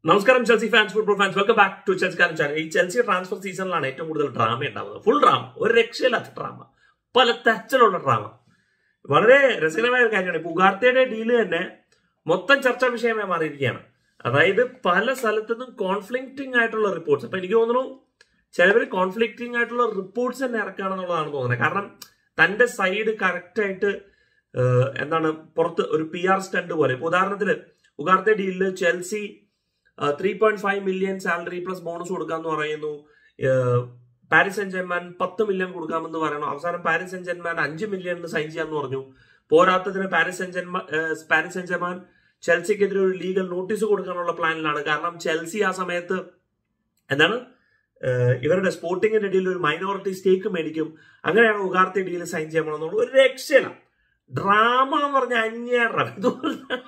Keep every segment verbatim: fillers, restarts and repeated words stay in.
നമസ്കാരം Chelsea fans, football fans, welcome back to Chelsea channel. ഈ Chelsea transfer സീസണിലാണ് ഏറ്റവും കൂടുതൽ ഡ്രാമ ഉണ്ടാവുന്നത്. ഫുൾ ഡ്രാമ, ഒരു രക്ഷയില്ലാത്ത ഡ്രാമ, പല തരത്തിലുള്ള ഡ്രാമ. വളരെ രസകരമായ ഒരു കാര്യമാണ്. ഇപ്പൊ ഉഗാർത്തയുടെ ഡീല് തന്നെ മൊത്തം ചർച്ചാ വിഷയമായി മാറിയിരിക്കുകയാണ്. അതായത് പല സ്ഥലത്തു നിന്നും കോൺഫ്ലിക്റ്റിംഗ് ആയിട്ടുള്ള റിപ്പോർട്ട്സ്. അപ്പൊ എനിക്ക് തോന്നുന്നു ചിലവർ കോൺഫ്ലിക്റ്റിംഗ് ആയിട്ടുള്ള റിപ്പോർട്ട്സ് തന്നെ ഇറക്കുകയാണെന്നുള്ളതാണ് തോന്നുന്നത്. കാരണം തന്റെ സൈഡ് കറക്റ്റ് ആയിട്ട് എന്താണ് പുറത്ത് ഒരു പി ആർ സ്റ്റണ്ട് പോലെ. ഇപ്പൊ ഉദാഹരണത്തിന് ഉഗാർത്തെ ഡീലില് Chelsea three point five million salary plus bonus കൊടുക്കാമെന്ന് പറയുന്നു. പാരീസ് സെന്റ് ജെർമാൻ പത്ത് മില്യൺ കൊടുക്കാമെന്ന് പറയണം. അവസാനം പാരീസ് സെന്റ് ജെർമാൻ അഞ്ച് മില്യണിന് സൈൻ ചെയ്യാമെന്ന് പറഞ്ഞു. പോരാത്തതിന് Paris Saint Germain Paris Saint Germain ചെൽസിക്കെതിരെ ഒരു ലീഗൽ നോട്ടീസ് കൊടുക്കാനുള്ള പ്ലാനിലാണ്. കാരണം ചെൽസി ആ സമയത്ത് എന്താണ് ഇവരുടെ സ്പോർട്ടിങ്ങിന്റെ ഡീലിൽ ഒരു മൈനോറിറ്റി സ്റ്റേക്ക് മേടിക്കും. അങ്ങനെയാണ് ഉഗാർത്തെ ഡീൽ സൈൻ ചെയ്യാമെന്നുള്ള ഒരു രക്ഷയില്ല. ഡ്രാമ എന്ന് പറഞ്ഞ അന്യായം. ഇതുപോലെ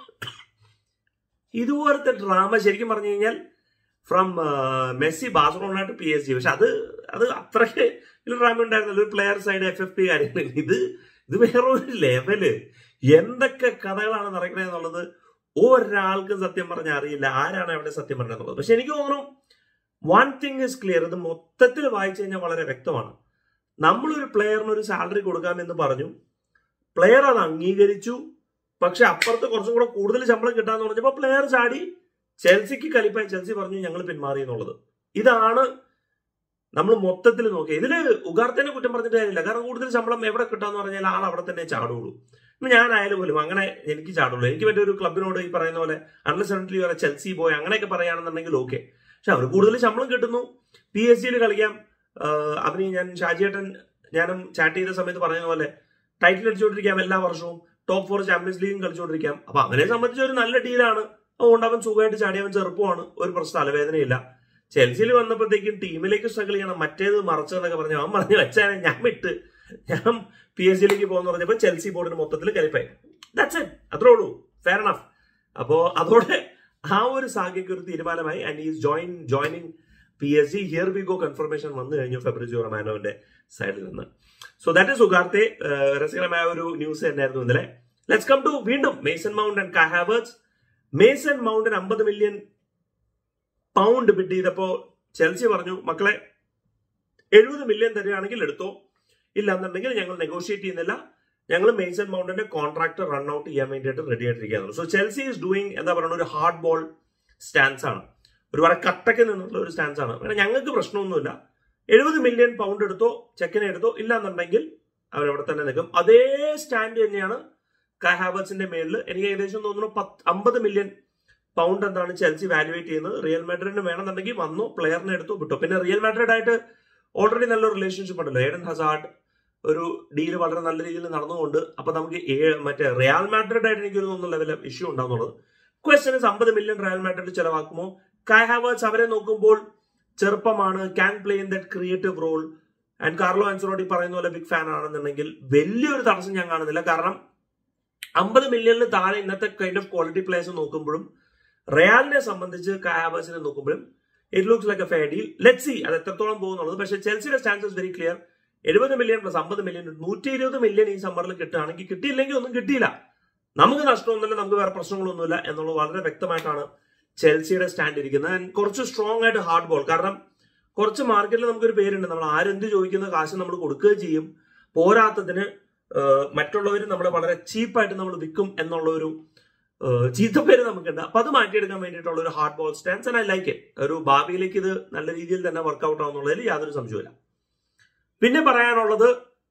ഇതുപോലത്തെ ഡ്രാമ ശരിക്കും പറഞ്ഞു കഴിഞ്ഞാൽ from Messi Barcelona to P S G. പക്ഷെ അത് അത് അത്രയ്ക്ക് ഡ്രാമ ഉണ്ടായിരുന്നല്ലോ. ഒരു player side F F P കാര്യങ്ങൾ. ഇത് ഇത് വേറെ ഒരു ലെവല്. എന്തൊക്കെ കഥകളാണ് നടക്കുന്നത് എന്നുള്ളത് ഒരാൾക്കും സത്യം പറഞ്ഞാൽ അറിയില്ല ആരാണ് അവിടെ സത്യം പറഞ്ഞത്. പക്ഷെ എനിക്ക് തോന്നുന്നു വൺ തിങ് ഇസ് ക്ലിയർ. ഇത് മൊത്തത്തിൽ വായിച്ചു കഴിഞ്ഞാൽ വളരെ വ്യക്തമാണ്. നമ്മളൊരു പ്ലെയറിന് ഒരു സാലറി കൊടുക്കാമെന്ന് പറഞ്ഞു, പ്ലെയർ അത് അംഗീകരിച്ചു. പക്ഷെ അപ്പുറത്ത് കുറച്ചും കൂടെ കൂടുതൽ ശമ്പളം കിട്ടാന്ന് പറഞ്ഞപ്പോൾ പ്ലെയർ ചാടി ചെൽസിക്ക് കലിപ്പായി. ചെൽസി പറഞ്ഞു ഞങ്ങൾ പിന്മാറി എന്നുള്ളത്. ഇതാണ് നമ്മൾ മൊത്തത്തിൽ നോക്കിയത്. ഇതില് ഉഗാർത്തേനെ കുറ്റം പറഞ്ഞിട്ട് കാര്യമില്ല. കാരണം കൂടുതൽ ശമ്പളം എവിടെ കിട്ടാന്ന് പറഞ്ഞാൽ ആൾ അവിടെ തന്നെ ചാടുള്ളൂ. ഇപ്പൊ ഞാനായാലും പോലും അങ്ങനെ എനിക്ക് ചാടുള്ളൂ. എനിക്ക് മറ്റേ ഒരു ക്ലബിനോട് ഈ പറയുന്ന പോലെ അൺസെന്റലി വരെ ചെൽസി പോയി അങ്ങനെയൊക്കെ പറയുകയാണെന്നുണ്ടെങ്കിൽ ഓക്കെ. പക്ഷെ അവർ കൂടുതൽ ശമ്പളം കിട്ടുന്നു. പി എസ് ജിയിൽ കളിക്കാം. അവന് ഞാൻ ഷാജിയേട്ടൻ ഞാനും ചാറ്റ് ചെയ്ത സമയത്ത് പറയുന്ന പോലെ ടൈറ്റിൽ അടിച്ചുകൊണ്ടിരിക്കാം എല്ലാ വർഷവും. ടോപ്പ് ഫോർ ചാമ്പ്യൻസ് ലീഗും കളിച്ചുകൊണ്ടിരിക്കാം. അപ്പൊ അവനെ സംബന്ധിച്ച് ഒരു നല്ല ഡീലാണ്. അതുകൊണ്ട് അവൻ സുഖമായിട്ട് ചാടി, അവൻ ചെറുപ്പമാണ്, ഒരു പ്രശ്നം തലവേദനയില്ല. ചെൽസിയിൽ വന്നപ്പോഴത്തേക്കും ടീമിലേക്ക് സ്ട്രഗിൾ ചെയ്യണം, മറ്റേത് മറച്ചെന്നൊക്കെ പറഞ്ഞു. അവൻ പറഞ്ഞു വെച്ചാൽ ഞാൻ വിട്ട് ഞാൻ പി എസ് ജിയിലേക്ക് പോകുന്ന പറഞ്ഞപ്പോ ചെൽസി ബോർഡിന് മൊത്തത്തിൽ കലിപ്പായി. ദാറ്റ്സ് ഇറ്റ്, അത്രേ ഉള്ളൂ. Fair enough. അപ്പോ അതോടെ ആ ഒരു സാഹചര്യക്ക് ഒരു തീരുമാനമായി. And is join joining P S G. Here we go confirmation വന്നു കഴിഞ്ഞു ഫെബ്രിസിയോ റൊമാനോന്റെ സൈഡിൽ നിന്ന്. So that is Ugarte. രസകരമായ ഒരു ന്യൂസ് തന്നെയായിരുന്നു ഇന്നലെ. ലെറ്റ്സ് കം ടു വീണ്ടും Mason Mount and Kai Havertz. Mason മൗണ്ടിന് അമ്പത് മില്യൺ പൗണ്ട് ബിഡ് ചെയ്തപ്പോ ചെൽസി പറഞ്ഞു മക്കളെ എഴുപത് മില്യൺ തരികയാണെങ്കിൽ എടുത്തോ, ഇല്ല എന്നുണ്ടെങ്കിൽ ഞങ്ങൾ നെഗോഷിയേറ്റ് ചെയ്യുന്നില്ല, ഞങ്ങൾ മേസൺ മൗണ്ടിന്റെ കോൺട്രാക്ട് റൺ ഔട്ട് ചെയ്യാൻ വേണ്ടിയിട്ട് റെഡി ആയിട്ടിരിക്കുകയാണ്. സോ ചെൽസി ഈസ് ഡൂയിങ് എന്താ പറയുക ഒരു ഹാർഡ് ബോൾ സ്റ്റാൻസ് ആണ്, ഒരുപാട് കട്ടക്ക് നിന്നുള്ള ഒരു സ്റ്റാൻസ് ആണ്. കാരണം ഞങ്ങൾക്ക് പ്രശ്നമൊന്നുമില്ല, എഴുപത് മില്യൺ പൗണ്ട് എടുത്തോ, ചെക്കിനെ എടുത്തോ, ഇല്ല എന്നുണ്ടെങ്കിൽ അവരവിടെ തന്നെ നിൽക്കും. അതേ സ്റ്റാൻഡ് തന്നെയാണ് കായ് ഹാവർട്സിന്റെ മേളിൽ. എനിക്ക് ഏകദേശം തോന്നുന്നു പത്ത് അമ്പത് മില്യൺ പൗണ്ട് എന്താണ് ചെൽസി വാലുവേറ്റ് ചെയ്യുന്നത്. റിയൽ മാഡ്രിഡിന് വേണമെന്നുണ്ടെങ്കിൽ വന്നു, പ്ലെയറിനെ എടുത്തു, വിട്ടു. പിന്നെ റിയൽ മാഡ്രിഡ് ആയിട്ട് ഓൾറെഡി നല്ലൊരു റിലേഷൻഷിപ്പ് ഉണ്ടല്ലോ. ഏഡൻ ഹസാർഡ് ഒരു ഡീല് വളരെ നല്ല രീതിയിൽ നടന്നുകൊണ്ട് അപ്പൊ നമുക്ക് മറ്റേ റിയൽ മാഡ്രിഡ് ആയിട്ട് എനിക്ക് തോന്നുന്ന ലെവൽ ഇഷ്യൂ ഉണ്ടാവുന്നുള്ളത്. ക്വസ്റ്റൻ ഇസ് അമ്പത് മില്യൺ റിയൽ മാഡ്രിഡ് ചെലവാക്കുമോ? കായ് ഹാവർട്സ് അവരെ നോക്കുമ്പോൾ ചെറുപ്പമാണ്, can play in that creative role. And Carlo Ancelotti പറയുന്ന പോലെ ബിഗ് ഫാൻ ആണെന്നുണ്ടെങ്കിൽ വലിയൊരു തടസ്സം ഞാൻ കാണുന്നില്ല. കാരണം അമ്പത് മില്യണിന് താഴെ ഇന്നത്തെ കൈൻഡ് ഓഫ് ക്വാളിറ്റി പ്ലേയേഴ്സ് നോക്കുമ്പോഴും റയലിനെ സംബന്ധിച്ച് കായ് ഹാവർട്സിനെ നോക്കുമ്പോഴും it looks like a fair deal. Let's see അത് എത്രത്തോളം പോകുന്നുള്ളത്. പക്ഷേ ചെൽസിയുടെ സ്റ്റാൻസ് ഇസ് വെരി ക്ലിയർ. എഴുപത് മില്യൺ പ്ലസ് അമ്പത് മില്യൺ നൂറ്റി ഇരുപത് മില്യൺ ഈ സമ്മറിൽ കിട്ടുകയാണെങ്കിൽ, കിട്ടിയില്ലെങ്കിൽ ഒന്നും കിട്ടിയില്ല, നമുക്ക് നഷ്ടമൊന്നുമില്ല, നമുക്ക് വേറെ പ്രശ്നങ്ങളൊന്നുമില്ല എന്നുള്ളത് വളരെ വ്യക്തമായിട്ടാണ് ചെൽസിയുടെ സ്റ്റാൻഡ് ഇരിക്കുന്നത്. കുറച്ച് സ്ട്രോങ് ആയിട്ട് ഹാർഡ് ബോൾ. കാരണം കുറച്ച് മാർക്കറ്റിൽ നമുക്കൊരു പേരുണ്ട്, നമ്മൾ ആരെന്ത് ചോദിക്കുന്ന കാശ് നമ്മൾ കൊടുക്കുകയും ചെയ്യും. പോരാത്തതിന് മറ്റുള്ളവർ നമ്മളെ വളരെ ചീപ്പായിട്ട് നമ്മൾ വിൽക്കും എന്നുള്ള ഒരു ചീത്തപ്പേര് നമുക്കുണ്ട്. അപ്പൊ അത് മാറ്റിയെടുക്കാൻ വേണ്ടിയിട്ടുള്ള ഒരു hard ball stance. And I like it. ഒരു ഭാവിയിലേക്ക് ഇത് നല്ല രീതിയിൽ തന്നെ വർക്ക്ഔട്ട് ആവുന്നുള്ളതിൽ യാതൊരു സംശയമില്ല. പിന്നെ പറയാനുള്ളത്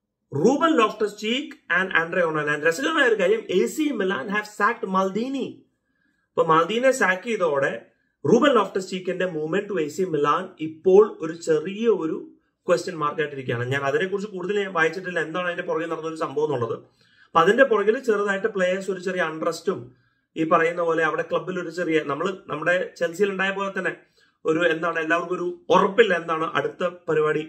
Ruben Loftus Cheek and Andre Onana. രസകരമായ ഒരു കാര്യം, A C Milan have sacked Maldini. അപ്പൊ മാൽദീനെ സാക്ക് ചെയ്തതോടെ റൂബൻ ലോഫ്റ്റസ് ചീക്കിന്റെ movement to A C Milan ഇപ്പോൾ ഒരു ചെറിയ ഒരു ക്വസ്റ്റ്യൻ മാർക്ക് ആയിട്ടിരിക്കുകയാണ്. ഞാൻ അതിനെക്കുറിച്ച് കൂടുതൽ ഞാൻ വായിച്ചിട്ടില്ല എന്താണ് അതിന്റെ പുറകെ നടന്നൊരു സംഭവം എന്നുള്ളത്. അപ്പൊ അതിന്റെ പുറകിൽ ചെറുതായിട്ട് പ്ലേയേഴ്സ് ഒരു ചെറിയ അൺട്രസ്റ്റും ഈ പറയുന്ന പോലെ അവിടെ ക്ലബിൽ ഒരു ചെറിയ നമ്മൾ നമ്മുടെ ചെൽസിയിൽ ഉണ്ടായ പോലെ തന്നെ ഒരു എന്താണ് എല്ലാവർക്കും ഒരു ഉറപ്പില്ല എന്താണ് അടുത്ത പരിപാടി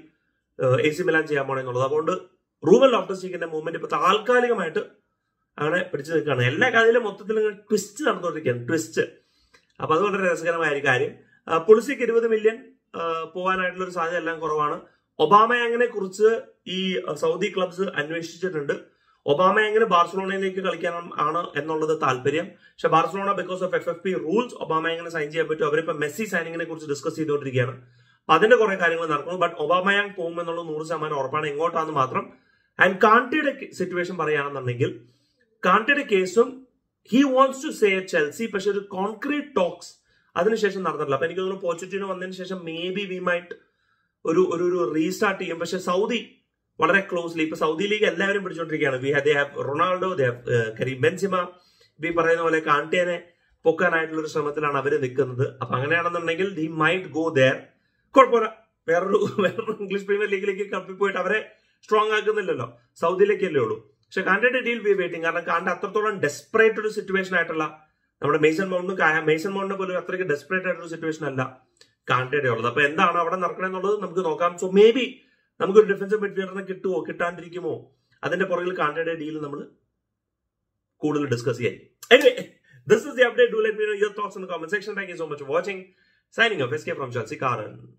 എ സി മിലാൻ ചെയ്യാൻ പോണേ എന്നുള്ളത്. അതുകൊണ്ട് റൂബൻ ലോഫ്റ്റസ് ചീക്കിന്റെ മൂവ്മെന്റ് ഇപ്പൊ താൽക്കാലികമായിട്ട് അങ്ങനെ പിടിച്ചു നിൽക്കുകയാണ്. എല്ലാ കാര്യത്തിലും മൊത്തത്തിൽ ട്വിസ്റ്റ് നടന്നുകൊണ്ടിരിക്കുകയാണ്, ട്വിസ്റ്റ്. അപ്പൊ അത് വളരെ രസകരമായ ഒരു കാര്യം. പുളിസിക്ക് ഇരുപത് മില്യൺ പോകാനായിട്ടുള്ള ഒരു സാധ്യത എല്ലാം കുറവാണ്. ഒബാമയാങ്ങിനെ കുറിച്ച് ഈ സൗദി ക്ലബ്സ് അന്വേഷിച്ചിട്ടുണ്ട്. ഒബാമ എങ്ങനെ ബാർസലോണയിലേക്ക് കളിക്കാൻ ആണ് എന്നുള്ളത് താല്പര്യം. പക്ഷെ Barcelona because of F F P rules Obama എങ്ങനെ സൈൻ ചെയ്യാൻ പറ്റും, അവരിപ്പോ മെസ്സി സൈനിങ്ങിനെ കുറിച്ച് ഡിസ്കസ് ചെയ്തുകൊണ്ടിരിക്കുകയാണ്. അപ്പൊ അതിന്റെ കുറെ കാര്യങ്ങൾ നടക്കുന്നു. ബട്ട് ഒബാമയാങ് പോകും എന്നുള്ളത് നൂറ് ശതമാനം ഉറപ്പാണ്. എങ്ങോട്ടാന്ന് മാത്രം. ആൻഡ് കാണ്ടിയുടെ സിറ്റുവേഷൻ പറയുകയാണെന്നുണ്ടെങ്കിൽ കാണ്ടിയുടെ കേസും he wants to say Chelsea, പക്ഷെ ഒരു കോൺക്രീറ്റ് ടോക്സ് അതിനുശേഷം നടന്നിട്ടില്ല. അപ്പൊ എനിക്ക് തോന്നുന്നു പോച്ചറ്റിനോ വന്നതിന് ശേഷം മേ ബി വി മൈറ്റ് ഒരു ഒരു റീസ്റ്റാർട്ട് ചെയ്യും. പക്ഷെ സൗദി വളരെ ക്ലോസ്ലി ഇപ്പൊ സൗദി ലീഗ് എല്ലാവരും പിടിച്ചോണ്ടിരിക്കുകയാണ്. We they have Ronaldo, they have Karim Benzema. ഈ പറയുന്ന പോലെ കാണ്ടിയനെ പൊക്കാനായിട്ടുള്ള ഒരു ശ്രമത്തിലാണ് അവർ നിൽക്കുന്നത്. അപ്പൊ അങ്ങനെയാണെന്നുണ്ടെങ്കിൽ ദി മൈറ്റ് ഗോ ദെയർ. കുഴപ്പമില്ല, വേറൊരു വേറൊരു ഇംഗ്ലീഷ് പ്രീമിയർ ലീഗിലേക്ക് കപ്പി പോയിട്ട് അവരെ സ്ട്രോങ് ആക്കുന്നില്ലല്ലോ, സൗദിയിലേക്കല്ലേ ഉള്ളൂ. പക്ഷെ കാണ്ടിയുടെ ഡീൽ വി വെയിറ്റിംഗ്. കാരണം കാണ്ട് അത്രത്തോളം ഡെസ്പറേറ്റ് ഒരു സിറ്റുവേഷൻ ആയിട്ടുള്ള നമ്മുടെ മേസൺ മൗണ്ടും മേസൺ മൗണ്ടിനെ പോലും അത്രയ്ക്ക് ഡെസ്പറേറ്റ് ആയിട്ടൊരു സിറ്റുവേഷൻ അല്ല കാണ്ടിയുടെ ഉള്ളത്. അപ്പൊ എന്താണ് അവിടെ നടക്കണമെന്നുള്ളത് നമുക്ക് നോക്കാം. സോ മേ ബി നമുക്കൊരു ഡിഫൻസീവ് മിഡ്ഫീൽഡറിനെ കിട്ടുമോ കിട്ടാണ്ടിരിക്കുമോ, അതിന്റെ പുറകിൽ കാണ്ടിയുടെ ഡീൽ നമ്മൾ കൂടുതൽ ഡിസ്കസ് ചെയ്യാം. Anyway, this is the update. Do let me know your thoughts in the comment section. Thank you so much for watching. Signing off, S K from Chelsea Karan.